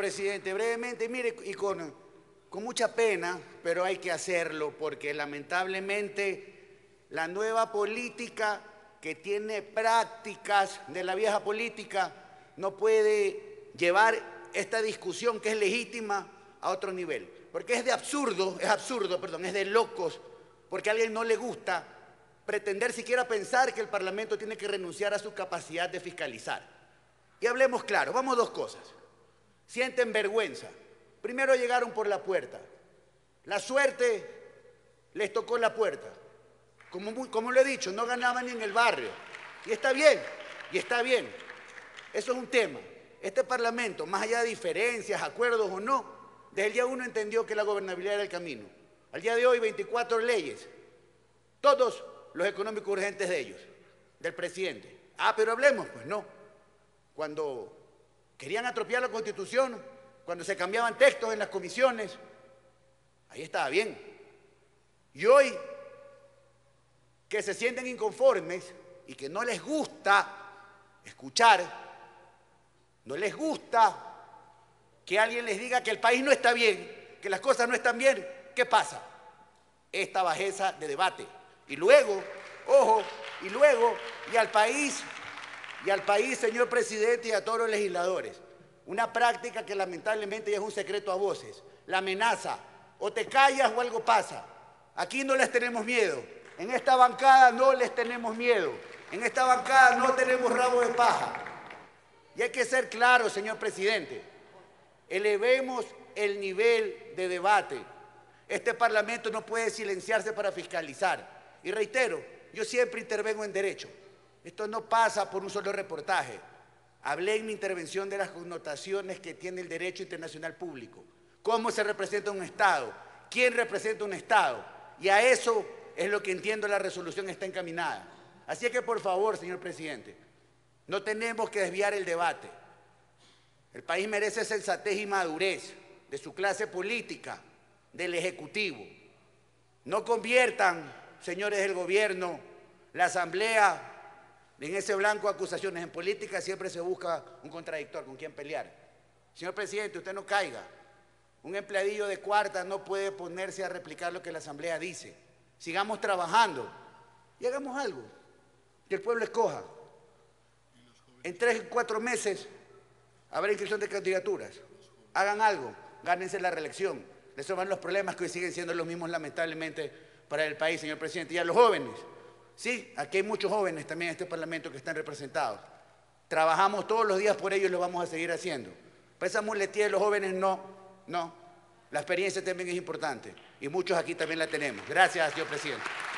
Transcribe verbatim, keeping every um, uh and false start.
presidente, brevemente, mire, y con, con mucha pena, pero hay que hacerlo, porque lamentablemente la nueva política que tiene prácticas de la vieja política no puede llevar esta discusión, que es legítima, a otro nivel. Porque es de absurdo, es absurdo, perdón, es de locos, porque a alguien no le gusta pretender siquiera pensar que el Parlamento tiene que renunciar a su capacidad de fiscalizar. Y hablemos claro, vamos dos cosas. Sienten vergüenza. Primero llegaron por la puerta. La suerte les tocó la puerta. Como, como lo he dicho, no ganaban ni en el barrio. Y está bien, y está bien. Eso es un tema. Este Parlamento, más allá de diferencias, acuerdos o no, desde el día uno entendió que la gobernabilidad era el camino. Al día de hoy, veinticuatro leyes, todos los económicos urgentes de ellos, del presidente. Ah, pero hablemos, pues no. Cuando querían atropellar la Constitución, cuando se cambiaban textos en las comisiones, ahí estaba bien. Y hoy, que se sienten inconformes y que no les gusta escuchar, no les gusta que alguien les diga que el país no está bien, que las cosas no están bien, ¿qué pasa? Esta bajeza de debate. Y luego, ojo, y luego, y al país, y al país, señor presidente, y a todos los legisladores, una práctica que lamentablemente ya es un secreto a voces, la amenaza, o te callas o algo pasa. Aquí no les tenemos miedo, en esta bancada no les tenemos miedo, en esta bancada no tenemos rabo de paja. Y hay que ser claros, señor presidente, elevemos el nivel de debate. Este Parlamento no puede silenciarse para fiscalizar. Y reitero, yo siempre intervengo en derecho. Esto no pasa por un solo reportaje. Hablé en mi intervención de las connotaciones que tiene el derecho internacional público. Cómo se representa un Estado, quién representa un Estado. Y a eso es lo que entiendo la resolución está encaminada. Así es que, por favor, señor presidente, no tenemos que desviar el debate. El país merece sensatez y madurez de su clase política, del Ejecutivo. No conviertan, señores del gobierno, la Asamblea en ese blanco de acusaciones. En política siempre se busca un contradictor con quien pelear. Señor presidente, usted no caiga. Un empleadillo de cuarta no puede ponerse a replicar lo que la Asamblea dice. Sigamos trabajando y hagamos algo, que el pueblo escoja. En tres o cuatro meses habrá inscripción de candidaturas. Hagan algo, gánense la reelección. Resuelvan los problemas que hoy siguen siendo los mismos, lamentablemente, para el país, señor presidente. Y a los jóvenes, sí, aquí hay muchos jóvenes también en este Parlamento que están representados. Trabajamos todos los días por ellos y lo vamos a seguir haciendo. Para esa muletilla de los jóvenes, no, no. La experiencia también es importante y muchos aquí también la tenemos. Gracias, señor presidente.